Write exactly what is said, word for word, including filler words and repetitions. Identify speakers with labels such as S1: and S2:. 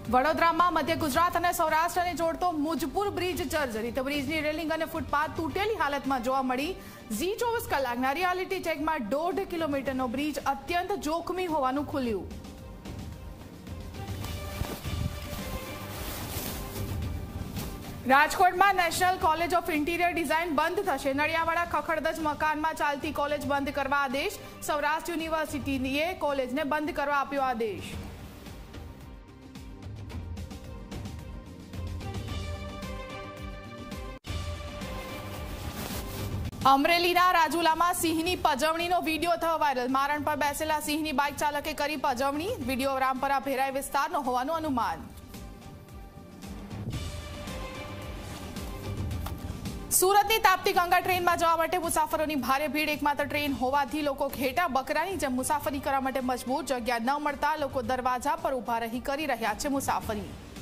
S1: વડોદરામાં મધ્ય ગુજરાત અને સૌરાષ્ટ્રને જોડતો મુજપુર બ્રિજ જર્જરિત. બ્રિજની રેલિંગ અને ફૂટપાથ તૂટેલી હાલતમાં જોવા મળી. ઝી ચોવીસ કલાકના રિયાલિટી ચેકમાં દોઢ કિલોમીટરનો બ્રિજ અત્યંત જોખમી હોવાનું ખુલ્યું. રાજકોટમાં national college of interior design બંધ થશે. નળિયાવાળા ખખડધજ મકાનમાં ચાલતી કોલેજ બંધ કરવા આદેશ. સૌરાષ્ટ્ર યુનિવર્સિટીએ કોલેજને બંધ કરવા આપ્યો આદેશ. અમરેલીના રાજુલામાં સિંહની પજવણીનો વિડીયો થયો વાયરલ. મારણ પર બેસેલા સિંહની બાઇક ચાલકે કરી પજવણી. વિડીયો રામપરા ભેરાઈ વિસ્તારનો હોવાનું અનુમાન. સુરતની તાપ્તી ગંગા ટ્રેનમાં જવા માટે મુસાફરોની ભારે ભીડ. એકમાત્ર ટ્રેન હોવાથી લોકો ઘેટા બકરાની જેમ મુસાફરી કરવા માટે મજબૂર. જગ્યા ન મળતા લોકો દરવાજા પર ઉભા રહી કરી રહ્યા છે મુસાફરી.